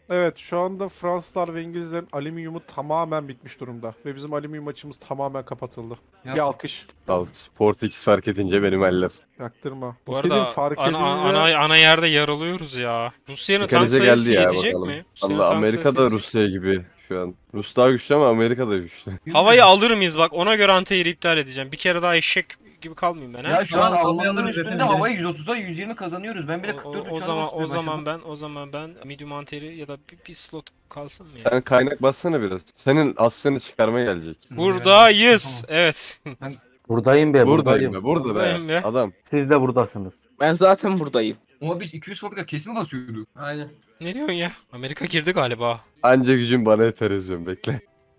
Evet, şu anda Fransızlar ve İngilizlerin alüminyumu tamamen bitmiş durumda. Ve bizim alüminyum açımız tamamen kapatıldı. Bir Yapma. alkış. Al Sportix fark edince benim eller. Yaktırma. Bu İstediğin arada fark edince... ana yerde yer alıyoruz ya. Rusya'nın tank Çıkarıcı geldi sayısı ya yetecek bakalım. mi? Rusya'nın Valla tank sayısı Amerika da yetecek. Rusya gibi şu an. Rus daha güçlü ama Amerika da güçlü. Havayı alır mıyız bak, ona göre anti-air iptal edeceğim. Bir kere daha eşek gibi kalmayayım ben ha. Ya şu an Tamam, Almanların alıyoruz üstünde efendim, havayı 130'a 120 kazanıyoruz. Ben bile 44 O uçağa zaman basmaya başladım. o zaman ben medium anti-air'i ya da bir slot kalsın mı ya? Sen kaynak bassana biraz. Senin Asya'nı çıkarmaya gelecek. Buradayız. Evet. Buradayım be, Buradayım buradayım. be, burada Buradayım be. be. Adam. Siz de buradasınız. Ben zaten buradayım. Ama biz 200 fabrika kesme basıyorduk. Aynen. Ne diyorsun ya? Amerika girdi galiba. Anca gücüm bana yeter yazıyorum, bekle.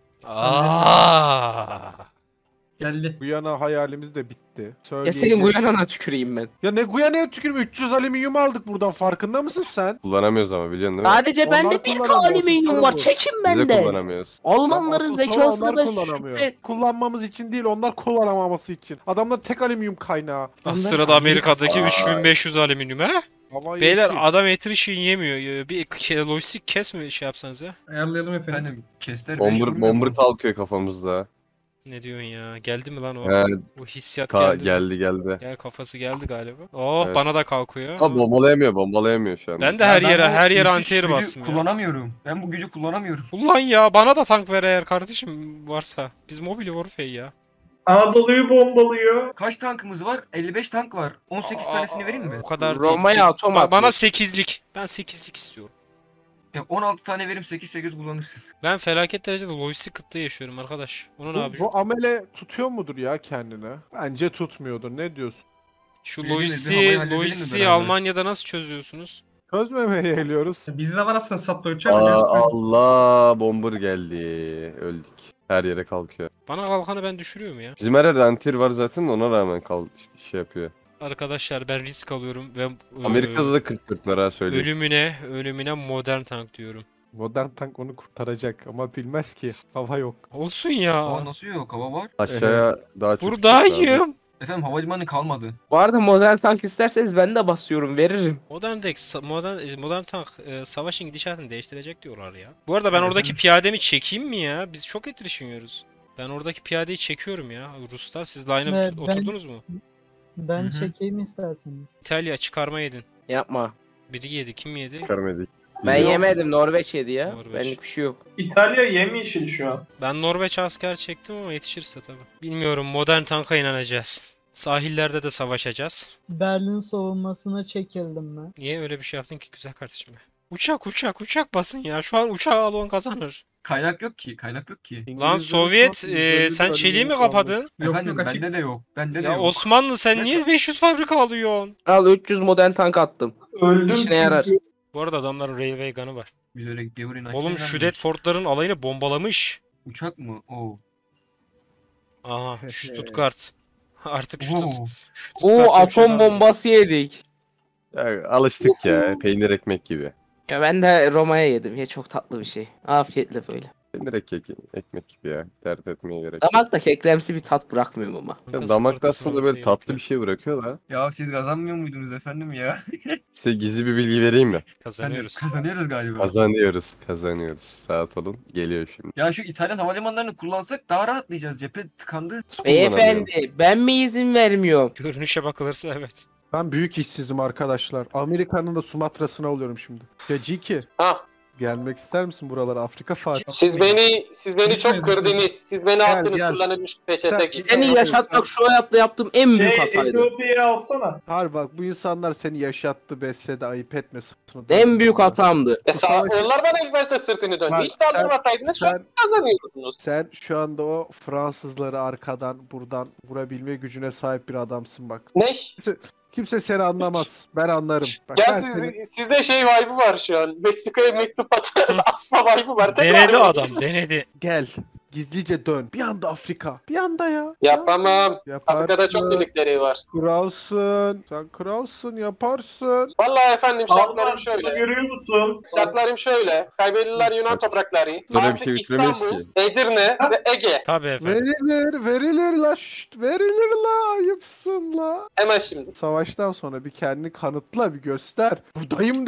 Aa. Geldi. Guyana hayalimiz de bitti. Ya Söyleyeceğim. senin bu yanına tüküreyim ben. Ya ne Guyana'ya tükürüm, 300 alüminyum aldık buradan, farkında mısın sen? Kullanamıyoruz ama biliyorsun değil mi? Sadece Onlar bende bir kullanamıyor, alüminyum var. kullanamıyor. Çekin Biz de benden. kullanamıyoruz. Almanların Asıl sorun zekasını onlar ben kullanamıyor. şükret. Kullanmamız için değil, onlar kullanamaması için. Adamlar tek alüminyum kaynağı. Sırada Amerika'daki Aa. 3500 alüminyum ha? Hava Beyler yeşil. adam attrition yemiyor. Bir lojistik kes mi şey yapsanız ya? Ayarlayalım efendim. Efendim kestiler 5 Bomber kalkıyor kafamızda. Ne diyorsun ya? Geldi mi lan o? He, Bu hissiyat geldi. geldi. Gel, kafası geldi galiba. Oh, Evet. bana da kalkıyor. Ha bombalayamıyor şu an. Ben de Ya her ben yere bu her yere müthiş anti-air gücü bastım ya. kullanamıyorum. Ben bu gücü kullanamıyorum. Ulan ya, bana da tank ver eğer kardeşim varsa. Biz Mobile Warfare ya. Anadolu'yu bombalıyor. Kaç tankımız var? 55 tank var. 18 tanesini vereyim mi? O kadar Roma'ya değil. atom atmış. Bana 8'lik. Ben 8'lik istiyorum. Ya 16 tane vereyim, 8 kullanırsın. Ben felaket derecede lojistik kıtlığı yaşıyorum arkadaş. Onun abi Bu amele tutuyor mudur ya kendine? Bence tutmuyordur. Ne diyorsun? şu Bilelim mi? Bir havayı halledelim mi lojistiği beraber? Almanya'da nasıl çözüyorsunuz? Çözmemeye geliyoruz. Bizde var aslında sapla uçak. Allah bomber geldi. Öldük. Her yere kalkıyor. Bana kalkanı ben düşürüyorum ya. Bizim her yerde antir var zaten, ona rağmen şey yapıyor. Arkadaşlar ben risk alıyorum ve Amerika'da da 44 var ha, söyleyeyim. ölümüne modern tank diyorum. Modern tank onu kurtaracak ama bilmez ki. Hava yok. Olsun ya. Hava nasıl yok? Hava var. Aşağıya daha çok lazım. Buradayım. Efendim havalimanı kalmadı. Bu arada modern tank isterseniz ben de basıyorum, veririm. Modern tank savaşın gidişatını değiştirecek diyorlar ya. Bu arada ben oradaki piyademi çekeyim mi ya? Biz çok attrition yiyoruz. Ben oradaki piyadeyi çekiyorum ya. Ruslar siz line'a Evet, ben- oturdunuz mu? Ben Hı hı. çekeyim isterseniz. İtalya çıkarma yedin. Yapma. Biri yedi. Kim yedi? Çıkarmadık. Ben Bizim- yemedim, Norveç yedi ya. Norveç. Benlik bir şey yok. İtalya yemyeşil şu an. Ben Norveç asker çektim ama yetişirse tabii. Bilmiyorum, modern tanka inanacağız. Sahillerde de savaşacağız. Berlin savunmasına çekildim ben. Niye öyle bir şey yaptın ki güzel kardeşim ya? Uçak basın ya. Şu an uçağı alan kazanır. Kaynak yok ki. Lan Sovyet sen çeliği mi kapadın? Yok, Efendim yok, açık. bende de yok. Bende de Ya yok. Osmanlı sen niye 500 fabrika alıyorsun? Al 300 modern tank attım. Öldüm İşine çünkü. yarar. Bu arada adamların railway gun'ı var. Biz öyle gavurun Oğlum Şudet Fort'ların alayını bombalamış. Uçak mı? Oo. Aha Stuttgart. Artık Oo. Oo Stuttgart'ta bir şey atom kalmadı. bombası yedik. Ya, alıştık ya, peynir ekmek gibi. Ya ben de Roma'ya yedim. Ya çok tatlı bir şey. Afiyetle böyle. Peynir ekmek gibi ya, dert etmeye gerek yok. Damakta kekremsi bir tat bırakmıyor ama. Ya, damakta aslında böyle tatlı bir şey bırakıyor da. Ya siz kazanmıyor muydunuz efendim ya? Size gizli bir bilgi vereyim mi? Kazanıyoruz. Kazanıyoruz galiba. Kazanıyoruz. Rahat olun, geliyor şimdi. Ya şu İtalyan havalimanlarını kullansak daha rahatlayacağız. Cephe tıkandı. Beyefendi ben mi izin vermiyorum? Görünüşe bakılırsa evet. Ben büyük işsizim arkadaşlar. Amerika'nın da Sumatra'sını alıyorum şimdi. Ya G2, Ha, gelmek ister misin buralara? Afrika Fatih. siz beni çok kırdınız. Siz beni Gel, attınız, gel. kullanılmış Sen- peçete gibi. Seni yaşatmak şu hayatta yaptığım en büyük hataydı. Etiyopya'yı alsana. Hayır bak, bu insanlar seni yaşattı, besledi, ayıp etme sırtını. En büyük hatamdı. Onlar bana ilk başta sırtını döndü. Bak, Hiç saldırmasaydınız şu an Sen, kazanıyordunuz. sen şu anda o Fransızları arkadan buradan vurabilme gücüne sahip bir adamsın bak. Ne? Kimse seni anlamaz. Ben anlarım. Bak, Ya ben seni... sizde şey vibe'ı var şu an. Meksika'ya mektup atma vibe'ı var. Tekrar Denedi yapın. adam, denedi. Gel. Gizlice dön. Bir anda Afrika. Bir anda ya. Yapamam. Yaparsın. Afrika'da çok birlikleri var. Kralsın. Sen kralsın. Yaparsın. Vallahi efendim şartlarım Alman şöyle. görüyor musun? Şartlarım şöyle. Kaybediler Yunan toprakları. Böyle bir Artık şey bitiremeyiz İstanbul, ki. Edirne ve Ege. Tabii efendim. Verilir la. Şşt, verilir la. Ayıpsın la. Hemen şimdi. Savaştan sonra bir kendini kanıtla, bir göster. Buradayım de.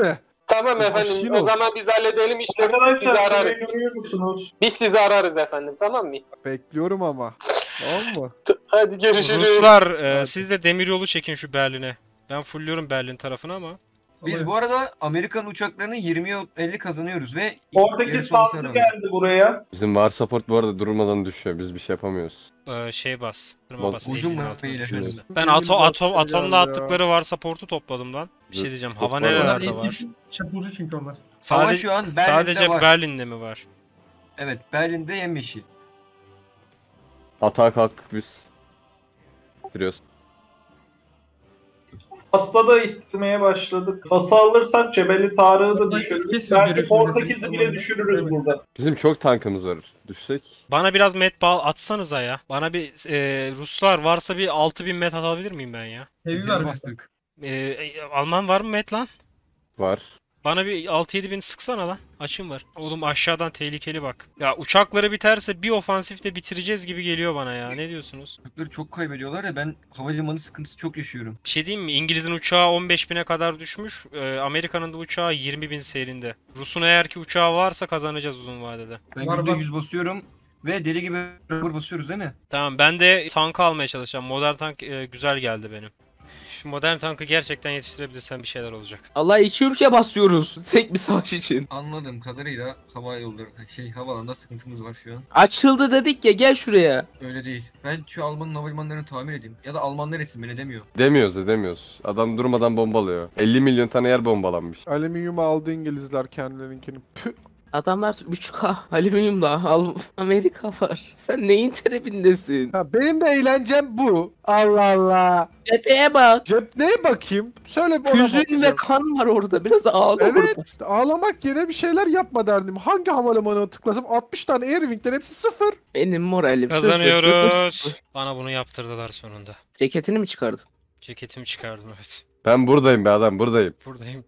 Tamam efendim. Başın O ol. zaman biz halledelim işleri. Sizi Arkadaşlar şurayı ararız. görüyor musunuz? Biz sizi ararız efendim. Tamam mı? Bekliyorum ama. Tamam mı? Hadi görüşürüz. Ruslar siz de demiryolu çekin şu Berlin'e. Ben fullüyorum Berlin tarafını ama. Biz bu arada Amerikan uçaklarını 20'ye 50 kazanıyoruz ve Portekiz yarısı olsa saldırı rağmen. geldi buraya. Bizim var support bu arada durmadan düşüyor. Biz bir şey yapamıyoruz. Şey bas. Kırma Bak, bas. ucum 50'nin var, altına beyle. düşersin. Benim Ben zaten atomla geldi ya. attıkları var support'u topladım lan. Bir şey diyeceğim. Hava Onlar nerelerde var? Çapulcu çünkü onlar. Hava Sadece, şu an Berlin'de sadece var. Berlin'de mi var? Evet, Berlin'de yemyeşil. Atağa kalktık biz. Bitiriyoruz. Fas'ta da ittirmeye başladık. Fas'ı alırsak Cebeli Tarık'ı da düşürürüz. Belki Portekiz'i bile düşürürüz burada. Bizim çok tankımız var. Düşsek. Bana biraz met bağ atsanıza ya. Bana bir Ruslar varsa bir 6000 met atabilir miyim ben ya? Biz yere bastık. Alman var mı met lan? Var. Bana bir 6-7 bin sıksana lan. Açım var. Oğlum aşağıdan tehlikeli bak. Ya uçakları biterse bir ofansifte bitireceğiz gibi geliyor bana ya. Ne diyorsunuz? Uçakları çok kaybediyorlar ya, ben havalimanı sıkıntısı çok yaşıyorum. Bir şey diyeyim mi? İngiliz'in uçağı 15 bine kadar düşmüş. Amerika'nın da uçağı 20 bin seyrinde. Rus'un eğer ki uçağı varsa kazanacağız uzun vadede. Ben Var, günde var. 100 basıyorum ve deli gibi rubber basıyoruz değil mi? Tamam ben de tankı almaya çalışacağım. Modern tank güzel geldi benim. Şu modern tankı gerçekten yetiştirebilirsen bir şeyler olacak. Allah 2 ülke basıyoruz. Tek bir savaş için. Anladığım kadarıyla hava yolları, havalanda sıkıntımız var şu an. Açıldı dedik ya, gel şuraya. Öyle değil. Ben şu Alman'ın havalimanlarını tamir edeyim. Ya da Almanlar etsin, ben edemiyor. Demiyoruz. Adam durmadan bombalıyor. 50 milyon tane yer bombalanmış. Alüminyumu aldı İngilizler kendilerinkini. Püh. Adamlar 3K alüminyum da Amerika var. Sen neyin tribindesin? Ha, benim de eğlencem bu. Allah Allah. Cepheye bak. Cep neye bakayım? Söyle bir ona Hüzün ve bakacağım. kan var orada. Biraz ağla orada. Evet. Ağlamak yerine bir şeyler yapma derdim. Hangi havalimanına tıklasam 60 tane Airwing'den hepsi sıfır. Benim moralim sıfır, Kazanıyoruz. sıfır. Bana bunu yaptırdılar sonunda. Ceketini mi çıkardın? Ceketimi çıkardım evet. Ben buradayım be adam buradayım. Buradayım.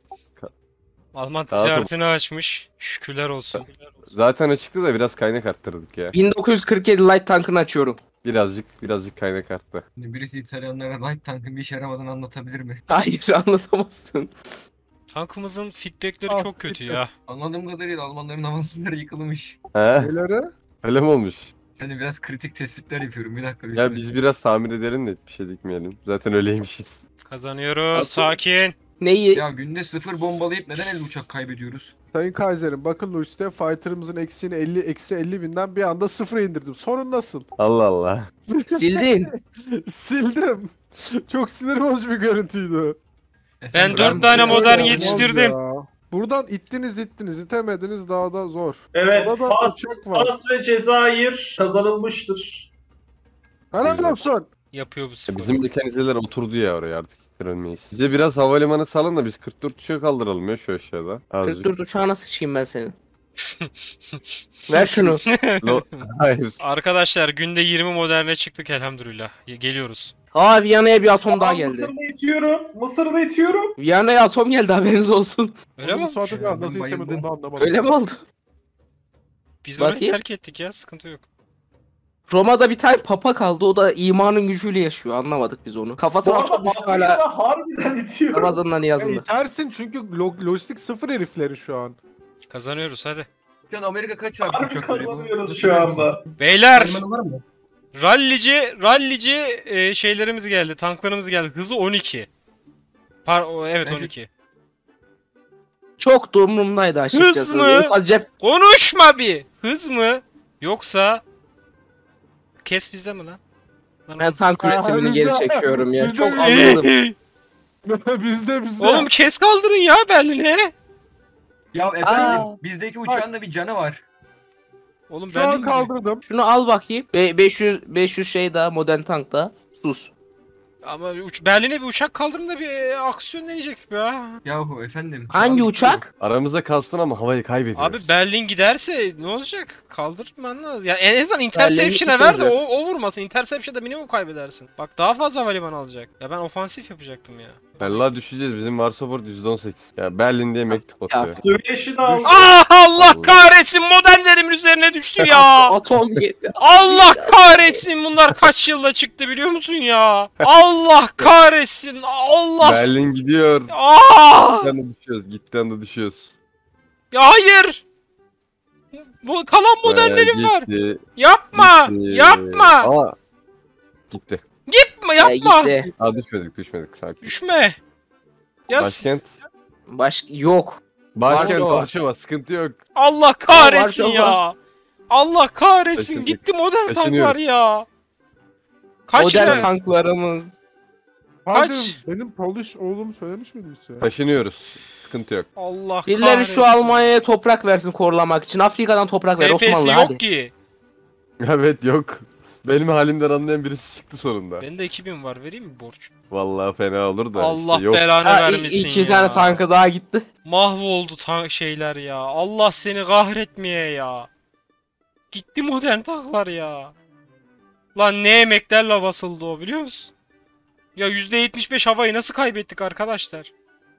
Alman Rahat ol. ticaretini açmış. Şükürler olsun. Zaten açıktı da biraz kaynak arttırdık ya. 1947 light tankını açıyorum. Birazcık kaynak arttı. Şimdi birisi İtalyanlara light tankın bir işe yaramadığını anlatabilir mi? Hayır, anlatamazsın. Tankımızın feedbackleri Ah, çok kötü bitti. ya. Anladığım kadarıyla Almanların havalanları yıkılmış. He? Neleri? Öyle mi olmuş? Yani biraz kritik tespitler yapıyorum. Bir dakika. Ya biz biraz tamir edelim de bir şey dikmeyelim. Zaten öyleymişiz. Kazanıyoruz. Asıl- Sakin. Neyi? Ya günde 0 bombalayıp neden 50 uçak kaybediyoruz? Sayın Kaiser'im bakın Luis'te fighter'ımızın eksiğini 50 binden bir anda sıfıra indirdim. Sorun nasıl? Allah Allah. Sildin. Sildim. Çok sinir bozucu bir görüntüydü. Ben 4 ben- tane modern Olmaz yetiştirdim. ya. Buradan ittiniz, itemediniz daha da zor. Evet, Orada Fas, uçak var. Fas ve Cezayir kazanılmıştır. Helal olsun. Yapıyor bu sporu. Bizim mekanizeler oturdu ya oraya artık ölmeyiz. Bize biraz havalimanı salın da biz 44 uçağı kaldıralım ya şu aşağıda. Azıcık. 44 uçağına sıçayım ben senin. Ver şunu. Hayır. Arkadaşlar günde 20 moderne çıktık elhamdülillah. Geliyoruz. Aa, Viyana'ya bir atom daha geldi. Mısır'da itiyorum. Mısır'da itiyorum. Viyana'ya atom geldi, haberiniz olsun. Öyle mi? Bu saate Ben nasıl bayıldım. itemedi onu anlamadım. Öyle mi oldu? Biz orayı Bakayım. terk ettik ya sıkıntı yok. Roma'da bir tane papa kaldı, o da imanın gücüyle yaşıyor, anlamadık biz onu. Bu Kafasına arada atom düştü hala Afrika'da harbiden itiyorum. Ramazan'ın Ya niyazında. itersin çünkü lojistik sıfır herifleri şu an. Kazanıyoruz hadi. Şu an Amerika kaç harbi Harbi uçak veriyor? kazanıyoruz şu anda. Beyler var mı? rallici şeylerimiz geldi. Tanklarımız geldi. Hızı 12. Evet Ben şu- 12. Çok da umurumdaydı açıkçası. Hız mı? Cep Konuşma bir. Hız mı? Yoksa kes bizde mi lan? ben tank üretimini bizde- geri çekiyorum ya. bizde- Çok azaldım. bizde. Oğlum kes kaldırın ya Berlin'e. Ya efendim Aa. bizdeki uçağın da bir canı var. Oğlum Şu an Berlin gibi. kaldırdım. Şunu al bakayım. 500 şey daha, modern tank daha. Sus. Ama Berlin'e bir uçak kaldırın da bir aksiyon deneyecektik ya. Yahu efendim. Hangi çağın uçak? Aramızda kalsın ama havayı kaybediyoruz. Abi Berlin giderse ne olacak? Kaldırman lazım. Ya en azından Interception'a Berlin'in ver de olacak. o vurmasın. Interception'da minimum kaybedersin. Bak daha fazla havalimanı alacak. Ya ben ofansif yapacaktım ya. Vallahi düşeceğiz. Bizim var support %18. Ya Berlin diye mektup atıyor. Süveyş'i de aldık. Ah Allah kahretsin modernlerimin üzerine düştü ya. Atom yedi. Allah kahretsin bunlar kaç yılda çıktı biliyor musun ya? Allah kahretsin. Allah. Berlin gidiyor. Aa! Gitten de düşüyoruz. Gitten de düşüyoruz. Ya hayır. Bu kalan modellerim var. Gitti, Yapma. gitti. Yapma. Ama gitti. Yapma. Gitti. Aa düşmedik. Sakin. Düşme. Ya Başkent. Yok. Başkent Varşova. Varşova. Sıkıntı yok. Allah kahretsin Varşova. ya. Allah kahretsin. Taşındık. Gitti modern tanklar Taşınıyoruz. ya. Kaç Modern lira? tanklarımız. Kaç? Benim Polish oğlum söylemiş miydi hiç ya? Taşınıyoruz. Sıkıntı yok. Allah Birileri kahretsin. şu Almanya'ya toprak versin korulamak için. Afrika'dan toprak ver BP'si Osmanlı yok hadi. ki. Evet yok. Benim halimden anlayan birisi çıktı sonunda. Bende 2000 var. Vereyim mi borç? Vallahi fena olur da Allah işte yok. belanı Ha, vermesin iki ya. tane tankı daha gitti. Mahvoldu şeyler ya. Allah seni kahretmeye ya. Gitti modern tanklar ya. Lan ne emeklerle basıldı o biliyor musun? Ya %75 havayı nasıl kaybettik arkadaşlar?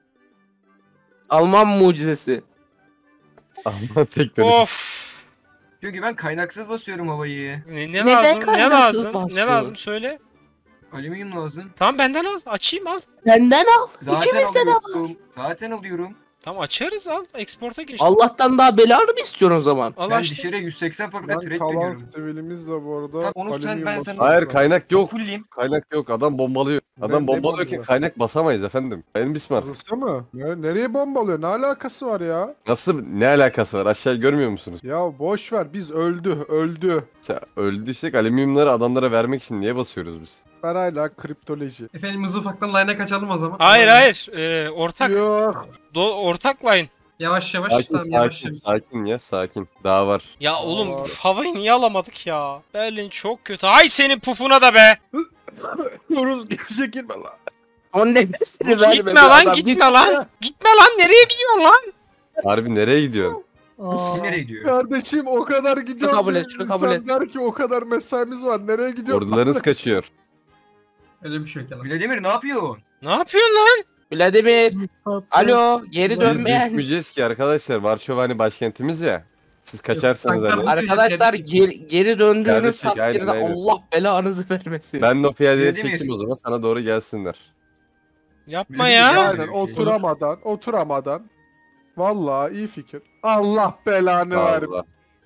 Alman mucizesi. Alman teknolojisi. Of. Diyor ki ben kaynaksız basıyorum havayı. Ne Neden lazım? Ne kaynaksız lazım? Ne basıyor? lazım söyle. Alüminyum lazım. Tamam benden al. Açayım al. Benden al. Zaten İkimizde de var. alıyorum. Zaten alıyorum. Tamam açarız al. Export'a geçtim. Allah'tan daha belanı mı istiyorsun o zaman? Al Ben açtım. dışarıya 180 fabrika Ben trade kalan veriyorum. sivilimiz de bu arada. Tamam, onu sen- alüminyum ben basıyor. sana- Hayır kaynak yok. Fulleyim. Kaynak yok. Adam bombalıyor. Adam Ne bombalıyorken bombalıyor? kaynak basamayız efendim. Benim Bismarck. Rusya mı? Nereye bombalıyor? Ne alakası var ya? Nasıl ne alakası var? Aşağı görmüyor musunuz? Ya boş ver biz öldü. Ya öldüysek alüminyumları adamlara vermek için niye basıyoruz biz? Ben hala kriptoloji. Efendim hızlı ufaktan line'a kaçalım o zaman. Hayır hayır. Ortak. Yok. Ortak line. Yavaş yavaş. Sakin tamam, yavaş sakin yavaş. sakin ya sakin. Daha var. Ya oğlum var. havayı niye alamadık ya? Berlin çok kötü. Ay senin pufuna da be. Rus çekilme lan. O nefesini Gitme vermedi lan adam. gitme Git. lan. Gitme lan nereye gidiyorsun lan? Harbi nereye gidiyorsun? Aa, Nereye gidiyor? Kardeşim o kadar gidiyor. kabul et, şunu kabul et. Der ki o kadar mesaimiz var. Nereye gidiyor? Ordularınız kaçıyor. Öyle bir şey yok yalan. Vladimir ne yapıyor? Ne yapıyorsun lan? Vladimir. tatlı. Alo. Geri Biz dönmeyen. düşmeyeceğiz ki arkadaşlar. Varşova hani başkentimiz ya. Siz kaçarsanız tanklar- hani. Arkadaşlar geri döndüğünüz Kardeşlik, takdirde aynen. Allah belanızı vermesin. Ben de o piyadeleri Vladimir. çekeyim o zaman sana doğru gelsinler. Yapma Yürü ya. git Aynen Böyle bir şey. oturamadan. Vallahi iyi fikir. Allah belanı ver. Allah.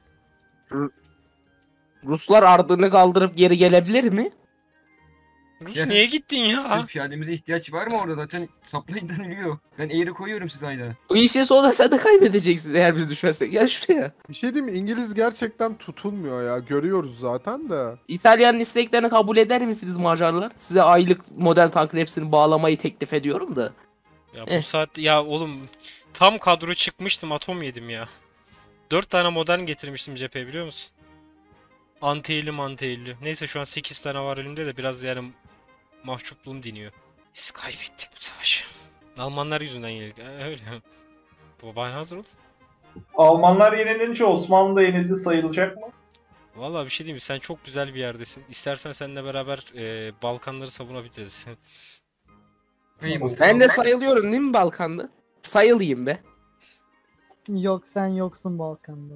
Ruslar ardını kaldırıp geri gelebilir mi? Rus Ya. niye gittin ya? Bir piyademize ihtiyaç var mı orada? Zaten supply'dan ölüyor. Ben eğri koyuyorum siz ayda. Bu işin sonunda sen de kaybedeceksin eğer biz düşersek. Gel şuraya. Bir şey diyeyim mi? İngiliz gerçekten tutulmuyor ya. Görüyoruz zaten de. İtalya'nın isteklerini kabul eder misiniz Macarlar? Size aylık model tankın hepsini bağlamayı teklif ediyorum da. Ya bu saat ya oğlum tam kadro çıkmıştım atom yedim ya. 4 tane modern getirmiştim cepheye biliyor musun? Anti-50. Neyse şu an 8 tane var elimde de biraz yani mahcupluğum diniyor. Biz kaybettik bu savaşı. Almanlar yüzünden yenildik. Öyle. Baban hazır ol. Almanlar yenilince Osmanlı da yenildi sayılacak mı? Vallahi bir şey diyeyim mi? Sen çok güzel bir yerdesin. İstersen seninle beraber Balkanları savunabiliriz. İyi mi? Ben de sayılıyorum değil mi Balkan'da? Sayılayım be. Yok sen yoksun Balkan'da.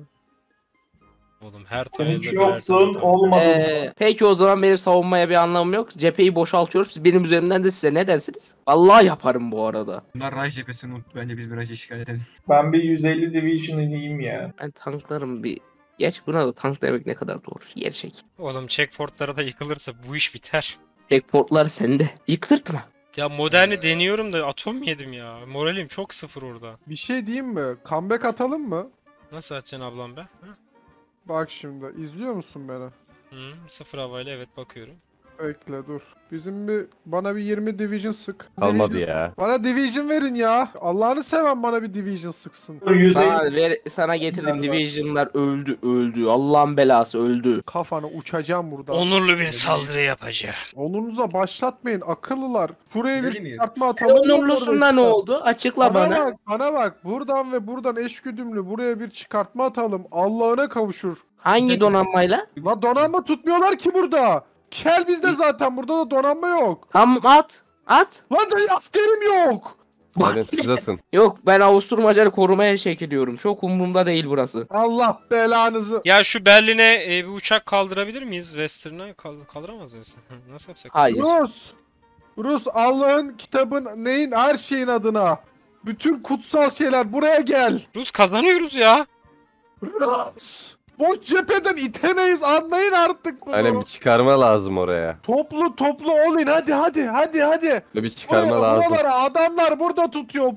Oğlum her Sen tane hiç yoksun olmadın. Peki o zaman benim savunmaya bir anlamım yok. Cepheyi boşaltıyoruz. Benim üzerimden de size ne dersiniz? Allah yaparım bu arada. Bunlar Raj cephesini unut. Bence biz bir Raj'ı işgal edelim. Ben bir 150 division ineyim ya. Ben tanklarım bir... Geç buna da tank demek ne kadar doğru. Gerçek. Oğlum checkportlara da yıkılırsa bu iş biter. Checkportlar sende. Yıktırtma. Ya moderni deniyorum da atom yedim ya. Moralim çok sıfır orada. Bir şey diyeyim mi? Comeback atalım mı? Nasıl atacaksın ablam be? Hı? Bak şimdi. İzliyor musun beni? Hı, sıfır havayla evet bakıyorum. Bekle dur. Bana bir 20 division sık. Kalmadı ya. Bana division verin ya. Allah'ını seven bana bir division sıksın. 150 Sana getirdim division'lar öldü. Allah'ın belası öldü. Kafanı uçacağım burada. Onurlu bir saldırı yapacağım. Onunuza başlatmayın akıllılar. Buraya Öyle bir mi? çıkartma atalım. Onurlusunda ne oldu? Açıkla bana. Bana bak. Buradan ve buradan eşgüdümlü buraya bir çıkartma atalım. Allah'ına kavuşur. Hangi donanmayla? La donanma tutmuyorlar ki burada. Kel bizde zaten. Burada da donanma yok. Tamam at. At. Lan da askerim yok. Hadi siz atın. Yok ben Avusturmaca'yı korumaya çekiliyorum. Çok umurumda değil burası. Allah belanızı. Ya şu Berlin'e bir uçak kaldırabilir miyiz? Western'a kaldıramaz mıyız? Nasıl yapsak? Hayır. Rus Allah'ın kitabın neyin her şeyin adına. Bütün kutsal şeyler buraya gel. Rus kazanıyoruz ya. Rus. Boş cepheden itemeyiz anlayın artık bunu. Aynen bir çıkarma lazım oraya. Toplu olun hadi. Böyle bir çıkarma Buraya, lazım. buralara adamlar burada tutuyor.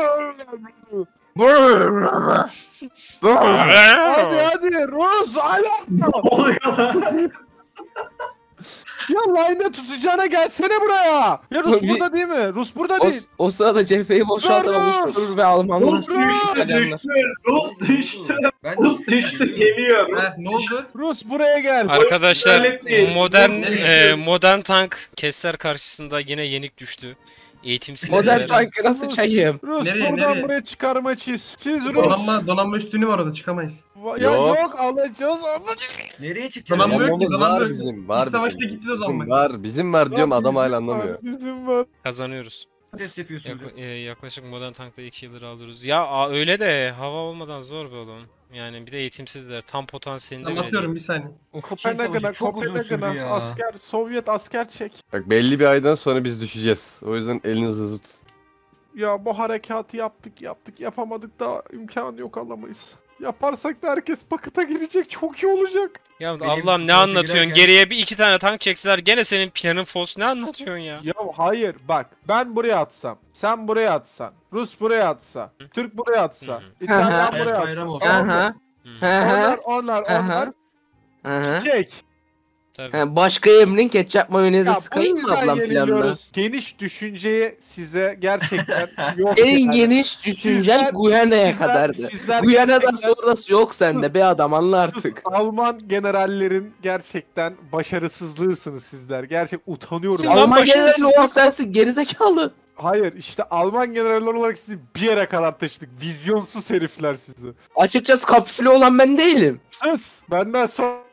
Hadi Rus alo. Ne oluyor lan? Ya line'da tutacağına gelsene buraya. Ya Rus Bir- burada değil mi? Rus burada O, değil. o sırada cepheyi boşaltan Rus! Avusturur ve Almanlar. Rus düştü. Rus düştü. Ben Rus düştü geliyor. Heh, ne oldu? Rus buraya gel. Arkadaşlar Halletmeyin. modern tank Kessler karşısında yine yenik düştü. Eğitimsizler. Modern tankı nasıl çayım? Rus Nereye, buradan nereye? buraya çıkarma çiz. Çiz Rus. Donanma üstünü var orada çıkamayız. Ya Yok. yok alacağız. Nereye çıkacağız? Tamam, yok ki, Donanmamız zaman var yok. bizim. Var İç savaşta bizim. gitti de donanma. Bizim var diyorum adam hala anlamıyor. Bizim var. Kazanıyoruz. Test yapıyorsunuz. Yaklaşık modern tankta 2 yıldır alıyoruz. Ya öyle de hava olmadan zor be oğlum. Yani bir de eğitimsizler. Tam potansiyelinde Tamam bile atıyorum bir saniye. Kopenhag'a çok uzun sürdü Kopenhag'a ya. asker Sovyet asker çek. Bak belli bir aydan sonra biz düşeceğiz. O yüzden elinizi hızlı tutun. Ya bu harekatı yaptık yapamadık da imkanı yok alamayız. Yaparsak da herkes pakıta girecek çok iyi olacak. Ya Benim Allah'ım ne savaşa anlatıyorsun? girerken- Geriye bir iki tane tank çekseler gene senin planın fos. Ne anlatıyorsun ya? Ya hayır bak ben buraya atsam sen buraya atsan Rus buraya atsa Türk buraya atsa Hı. İtalyan Aha. buraya Bayram olsun. atsa Aha. Hı, Aha. onlar Aha. Aha. çiçek. tabii. Ha, başka emrin ketçap mayonezi Ya bu sıkayım mı yüzden ablam planına? yeniliyoruz. Geniş düşünceyi size gerçekten yok. En yani. geniş düşüncen Sizler- Guyana'ya sizler- kadardı. sizler Guyana'dan gerçekten- sonrası yok sende be adam anla Sus, artık. Alman generallerin gerçekten başarısızlığısınız sizler. Gerçek utanıyorum. Sizin- Lan Alman başarısız generali olan sensin gerizekalı. Hayır işte Alman generaller olarak sizi bir yere kadar taşıdık. Vizyonsuz herifler sizi. Açıkçası kapsülü olan ben değilim. Sus benden sonra.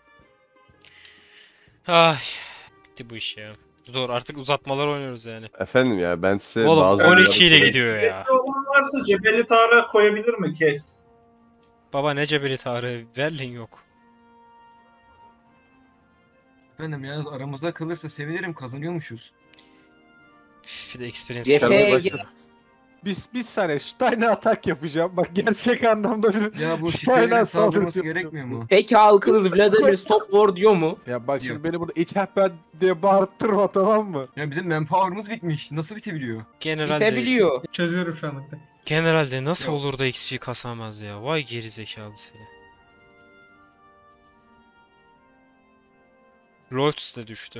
Ay. Bitti bu iş ya. Zor artık uzatmalar oynuyoruz yani. Efendim ya ben size Oğlum bazı 12 ile uyarı- gidiyor ya. Kesme olan varsa Cebeli Tarık'a koyabilir mi kes? Baba ne cebeli tarih. Berlin yok. Efendim ya aramızda kalırsa sevinirim kazanıyormuşuz. Bir de experience. Cepheye Çıkarmaya gir- başladık. Bir saniye Stein'e atak yapacağım. Bak gerçek anlamda bir... Ya bu Stein'e Hitler'in saldırısı saldırması yapacağım. gerekmiyor mu? Peki halkınız Vladimir Stop War diyor mu? Ya bak şimdi Yok. beni burada içerpen diye bağırttırma tamam mı? Ya bizim manpower'ımız bitmiş. Nasıl bitebiliyor? Generalde, Bitebiliyor. Çözüyorum şu anda. generalde nasıl Yok. olur da XP kasamaz ya? Vay gerizekalı seni. Lodz de düştü.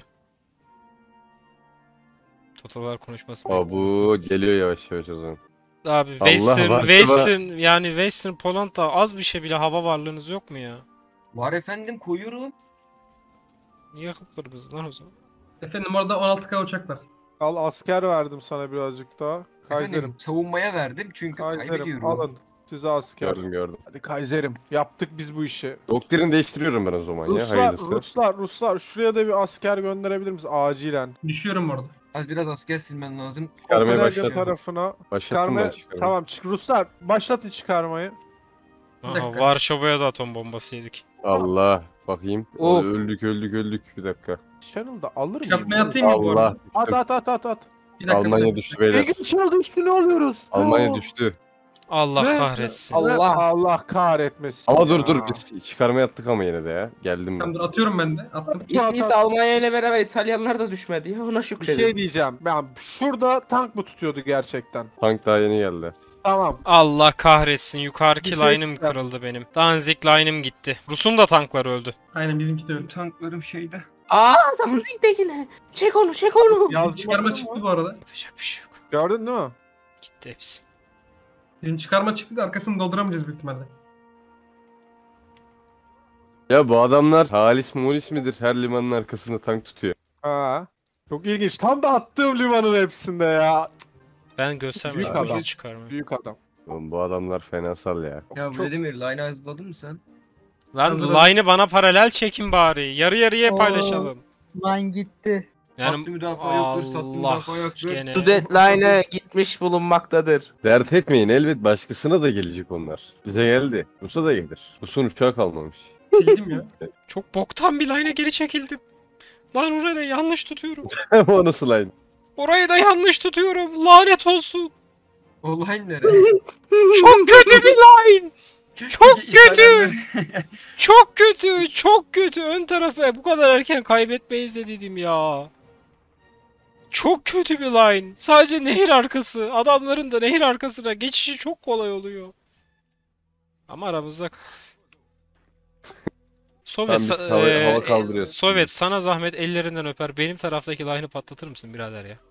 Totallar konuşması. Aa, bu geliyor yavaş yavaş o zaman. Abi Allah Western yani Western Poland'da az bir şey bile hava varlığınız yok mu ya? Var efendim koyuyorum. Niye yakıp kırmızı lan o zaman? Efendim orada 16K uçak var. Al asker verdim sana birazcık daha. Kaiserim. Efendim savunmaya verdim çünkü Kaiserim kaybediyorum. alın. Size asker. Gördüm. Hadi Kaiserim. Yaptık biz bu işi. Doktrini değiştiriyorum ben o zaman ya. Ruslar, Hayırlısı. Ruslar şuraya da bir asker gönderebilir misin acilen? Düşüyorum orada. Az biraz asker silmen lazım. Çıkarmaya Kopenhag başladım. tarafına. Başlattım ben çıkarmayı. Tamam çık Ruslar başlatın çıkarmayı. Aha, dakika. Varşova'ya da atom bombası yedik. Allah. Bakayım. Of. Öldük. Bir dakika. Channel'da alır mıyım? Çıkartmaya atayım mı bu Allah. arada? At. Bir dakika. Almanya düştü beyler. Ege Channel'da üstüne alıyoruz. Almanya Oo. düştü. Allah Ne? kahretsin. Allah. Kahretmesin. Ama ya. dur biz çıkarmaya attık ama yine de ya. Geldim Tamam ben. dur atıyorum ben de. Attım. İstiyse Almanya ile beraber İtalyanlar da düşmedi ya ona Bir şükredin. şey diyeceğim. Ben şurada tank mı tutuyordu gerçekten? Tank daha yeni geldi. Tamam. Allah kahretsin. Yukarıki Bir şey line'ım diyeceğim. kırıldı benim. Danzig line'ım gitti. Rus'un da tankları öldü. Aynen bizimki de öyle. Benim tanklarım şeyde. Aa Danzig'de yine. Çek onu. Yazdım Çıkarma mı? çıktı bu arada. Yapacak bir şey yok. Gördün değil mi? Gitti hepsi. Bizim çıkarma çıktı da arkasını dolduramayacağız büyük ihtimalle. Ya bu adamlar halis mulis midir? Her limanın arkasında tank tutuyor. Ha. Çok ilginç. Tam da attığım limanın hepsinde ya. Ben göstermedim. Büyük bir şey adam. çıkarmıyor. Büyük adam. Oğlum bu adamlar fenasal ya. Ya Çok- Vladimir line hazırladın mı sen? Lan Hazırım. line'ı bana paralel çekin bari. Yarı yarıya Oo. paylaşalım. Lan gitti. Tatlı müdafaa yoktur, tatlı müdafaa yoktur. gene. Su deadline'ı gitmiş bulunmaktadır. Dert etmeyin, elbet başkasına da gelecek onlar. Bize geldi. Rus'a da gelir. Rus'un uçağı kalmamış. Sildim ya. Çok boktan bir line'a geri çekildim. Lan orayı da yanlış tutuyorum. O nasıl line? Orayı da yanlış tutuyorum. Lanet olsun. O line nere? Çok kötü bir line. Çok Peki, kötü. İtalyanlar- Çok kötü. Çok kötü. Ön tarafı bu kadar erken kaybetmeyiz de dedim ya. Çok kötü bir line. Sadece nehir arkası. Adamların da nehir arkasına geçişi çok kolay oluyor. Ama aramızda kalsın. Sovyet, Tam biz hava kaldırıyoruz. Sovyet sana zahmet ellerinden öper. Benim taraftaki line'ı patlatır mısın birader ya?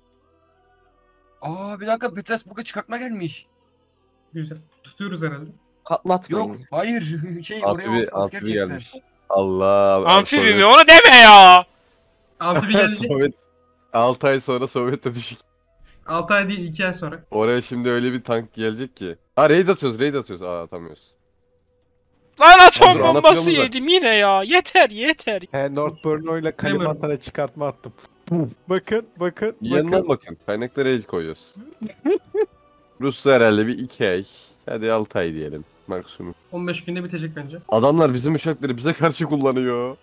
Aa bir dakika, Petersburg'a çıkartma gelmiş. Güzel. Tutuyoruz herhalde. Patlatmayın. Yok, hayır. Oraya asker Amfibi çeksen. gelmiş. Allah. Amfibi mi? Onu deme ya! Amfibi geldi. Sovyet 6 ay sonra Sovyet'e düşük. 6 ay değil 2 ay sonra. Oraya şimdi öyle bir tank gelecek ki. Ha raid atıyoruz. Aa atamıyoruz. Lan atom Dur, ana bombası planı da- yedim yine ya. Yeter. He Northburno ile Kalimantan'a çıkartma attım. Bakın. Yanından bakın. Kaynaklara el koyuyoruz. Rusya herhalde bir 2 ay. Hadi 6 ay diyelim. Maksimum. 15 günde bitecek bence. Adamlar bizim uçakları bize karşı kullanıyor.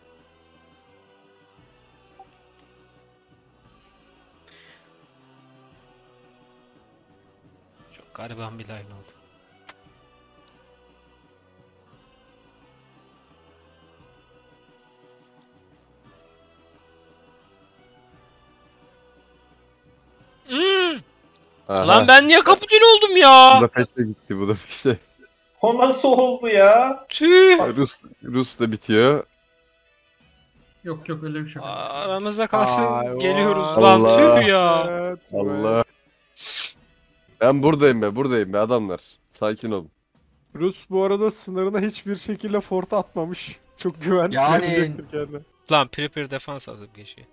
Çok gariban bir line oldu. Aha. Lan ben niye kapitül oldum ya? Budapeşte gitti Budapeşte. O nasıl oldu ya? Tüh. Rus da bitiyor. Yok öyle bir şey yok. Aramızda kalsın. Ay, Geliyoruz vay. lan Allah. tüh ya. Evet, Allah. Ben buradayım be adamlar. Sakin olun. Rus bu arada sınırına hiçbir şekilde fort atmamış. Çok güvenli Yani- gelecektir kendine. Lan prepare defans atıp geçiyor.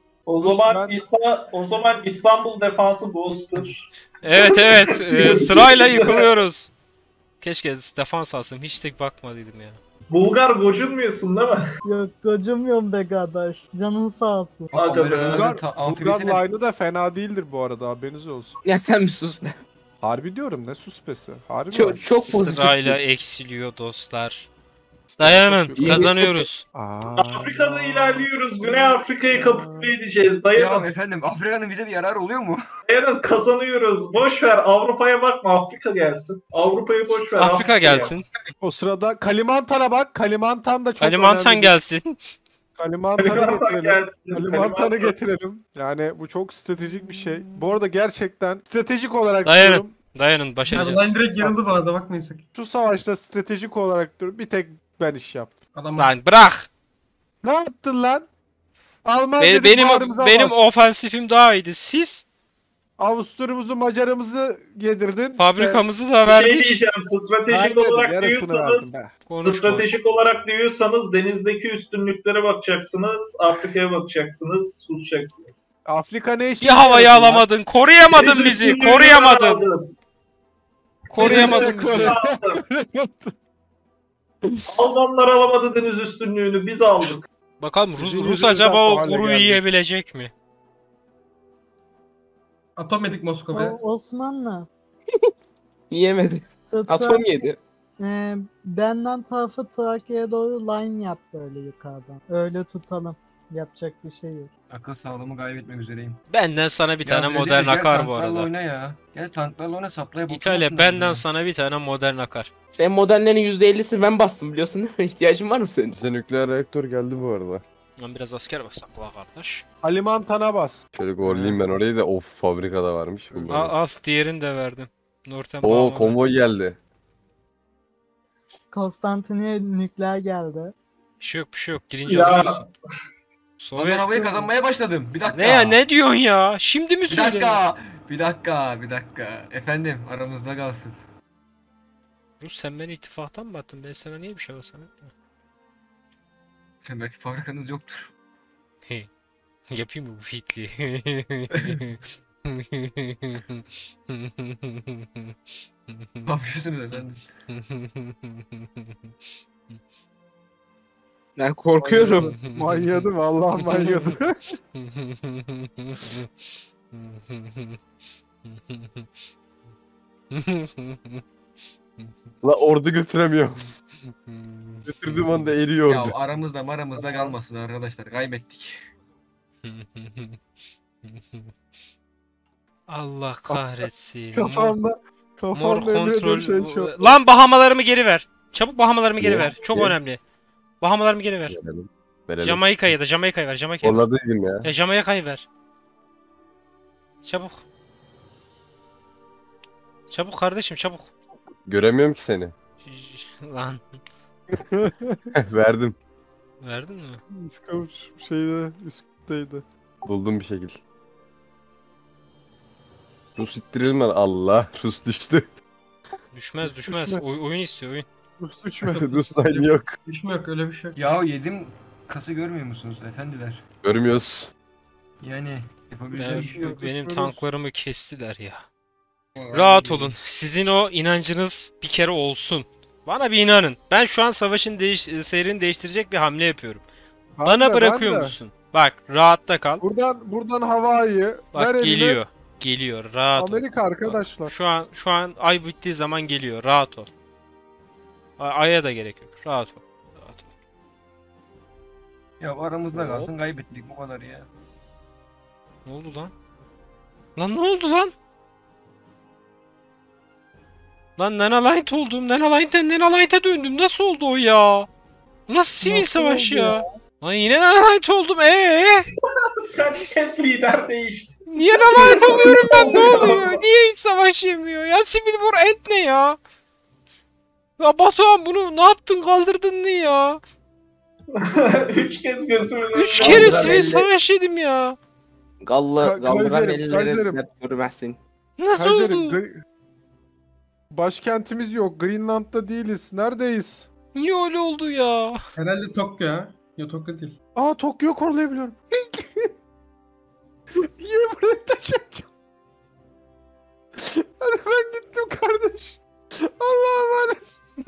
O zaman İstanbul defansı bozdur. Evet sırayla yıkılıyoruz. Keşke defans alsam hiç tek bakmadıydım ya. Bulgar gocunmuyorsun değil mi? Yok gocunmuyorum be kardeş. Canın sağ olsun. Aga be. Bulgar Amfibisine line'ı da fena değildir bu arada haberiniz olsun. Ya sen bir sus be. Harbi diyorum ne suspesi. Harbi Çok, mi? çok pozitifsin. Sırayla eksiliyor dostlar. Dayanın İyi. kazanıyoruz. Afrika'da ilerliyoruz. Güney Afrika'yı kapitüle edeceğiz. Ya Dayanın, efendim, Afrika'nın bize bir yararı oluyor mu? dayanın kazanıyoruz. Boş ver Avrupa'ya bakma Afrika gelsin. Avrupa'yı boş ver. Afrika gelsin. O sırada Kalimantan'a bak. Kalimantan da çok Kalimantan önemli. gelsin. Kalimantan'ı Kalimantan getirelim. gelsin. Kalimantan'ı getirelim. Yani bu çok stratejik bir şey. Bu arada gerçekten stratejik olarak Dayanın. diyorum. Dayanın Yani başaracağız. line direkt yarıldı bu arada bakmayın sakın. Şu savaşta stratejik olarak diyorum. Bir tek ben iş yaptım. Adam Lan bırak. Ne yaptın lan? Alman dedik, Benim bağrımıza benim bas. ofensifim daha iyiydi. Siz Avusturya'mızı, Macar'ımızı yedirdin. fabrikamızı da Bir şey verdik. diyeceğim. Stratejik Vermedim, olarak yarısını diyorsanız verdim be. Konuşma. stratejik olarak diyorsanız denizdeki üstünlüklere bakacaksınız. Afrika'ya bakacaksınız. Susacaksınız. Afrika ne işe Bir havayı yarıyor lan? alamadın. Koruyamadın Deniz bizi. üstünlüğünü Koruyamadın. aldın. Koruyamadın Deniz bizi. üstünlüğünü aldın. Almanlar alamadı deniz üstünlüğünü. Biz aldık. Bakalım Bizim Rus yüzümüzden acaba o bu hale kuru geldik. yiyebilecek mi? Atomedik Moskova'ya. Osmanlı. Yiyemedi. Atom yedi. Benden tarafı Trakya'ya doğru line yap böyle yukarıdan. Öyle tutalım. Yapacak bir şey yok. Akıl sağlığımı kaybetmek üzereyim. Benden sana bir tane öyle modern değil, gel akar bu tanklarla arada. Oyna ya. Gel tanklarla oyna, saplaya İtalya benden sana bir tane modern akar. Sen modernlerin %50'sini ben bastım biliyorsun değil mi? İhtiyacın var mı senin? Bize nükleer reaktör geldi bu arada. Lan biraz asker bassak la kardeş. Kalimantan'a bas. Şöyle gorlayayım ben orayı da of fabrikada varmış. Al diğerini de verdim. Northern Oo Bağım'a konvoy geldi. Konstantiniye nükleer geldi. Bir şey yok. Girince Ya. alacağız. Ben Sovyet... havayı kazanmaya başladım. Bir dakika. Ne ya ne diyorsun ya? Şimdi mi Bir söylüyorsun? dakika. Efendim aramızda kalsın. Rus sen beni ittifaktan mı attın? Ben sana niye bir şey olsam? Sen belki fabrikanız yoktur. Yapayım mı bu fitli? Ne yapıyorsunuz efendim? Ben korkuyorum. Manyadı vallahi manyadı. La ordu götüremiyorum. Götürdüğüm anda eriyor Ya ordu. aramızda kalmasın arkadaşlar. Kaybettik. Allah kahretsin. Kafamda Mor kafamda emin kontrol. ediyorum şey çok. Lan bahamalarımı geri ver. Çabuk bahamalarımı geri Niye? ver. Çok Niye? önemli. Bahamalarımı geri ver. Verelim. Verelim. Jamaika'ya ver. Jamaika'ya ver. Orada değilim ya. Ya Jamaika'yı ver. Çabuk. Çabuk kardeşim çabuk. Göremiyorum ki seni. Lan Verdim. verdin mi? İskoç şeyde üstteydi. Buldum bir şekil. Rus ittirelim lan. Allah. Rus düştü. Düşmez. Düşme. Oyun istiyor oyun. Rus düşme. Rus line yok. Düşme yok öyle bir şey yok. Ya yedim kası görmüyor musunuz efendiler? Görmüyoruz. Yani yapabileceğim bir şey yok. Benim düşmüyoruz. tanklarımı kestiler ya. Rahat olun. Sizin o inancınız bir kere olsun. Bana bir inanın. Ben şu an savaşın seyrini değiştirecek bir hamle yapıyorum. Ben Bana de, bırakıyor ben de. musun? Bak rahatta kal. Buradan havayı Bak ver eline. geliyor. Geliyor. Rahat ol. Amerika arkadaşlar. Şu an ay bittiği zaman geliyor. Rahat ol. Ay'a da gerek yok. Rahat ol. Rahat ol. Ya aramızda kalsın kaybettik bu kadar ya. Ne oldu lan? Lan ne oldu lan? Lan Nanalight oldum. Nanalighten Nanalight'a döndüm. Nasıl oldu o ya? Nasıl sivil Nasıl savaş oldu ya? Lan yine Nanalight oldum. Kaç kez lider değişti. Niye Nanalight oluyorum ben? Ne oluyor? Niye hiç savaş yemiyor? Ya Civil War End ne ya? Ya Batuhan bunu ne yaptın? Kaldırdın mı ya? 3 kez gözümün önünde. 3 kere Kaldıran sivil elle- savaş yedim ya. Kaldıran Kaiser'im, ellerin Kaiser'im. hep görmezsin. Nasıl Kaiser'im, oldu? başkentimiz yok. Greenland'da değiliz. Neredeyiz? Niye öyle oldu ya? Herhalde Tokyo ya. Yok Tokyo değil. Aa Tokyo koruyabiliyorum. Niye buraya taşıyacağım? Hadi ben gittim kardeş. Allah'a emanet.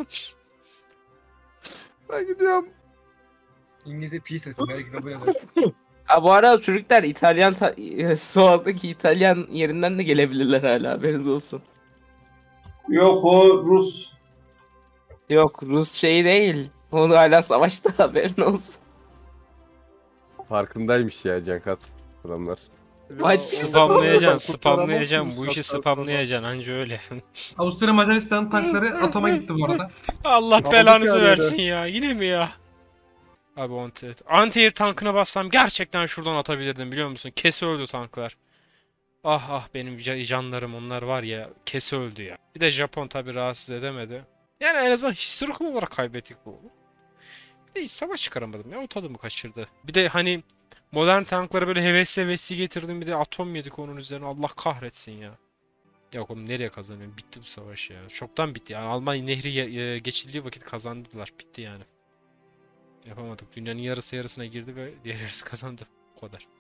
Ben gidiyorum. İngilizce peace atın belki de bu kadar. Ha bu arada Türkler İtalyan Sual'daki İtalyan yerinden de gelebilirler hala haberiniz olsun. Yok o Rus. Yok Rus şey değil. Onu hala savaşta haberin olsun. Farkındaymış ya Cankat. Adamlar. Hadi. Spamlayacaksın, Kurtaramaz spamlayacaksın. mıyız Bu işi hatta spamlayacaksın anca öyle. Avusturya Macaristan tankları atoma gitti bu arada. Allah Aldık belanızı ya versin ya. Yine mi ya? Abi anti-air tankına bassam gerçekten şuradan atabilirdim biliyor musun? Kese öldü tanklar. Ah ah benim canlarım onlar var ya. Kese öldü ya. Bir de Japon tabi rahatsız edemedi. Yani en azından historical olarak kaybettik bu. Bir de hiç savaş çıkaramadım ya. O tadımı kaçırdı. Bir de hani modern tanklara böyle hevesli getirdim. Bir de atom yedik onun üzerine. Allah kahretsin ya. Yok oğlum nereye kazanıyorum? Bitti bu savaş ya. Çoktan bitti yani. Almanya nehri geçildiği vakit kazandılar. Bitti yani. Yapamadık. Dünyanın yarısına girdi ve diğer yarısı kazandı. O kadar.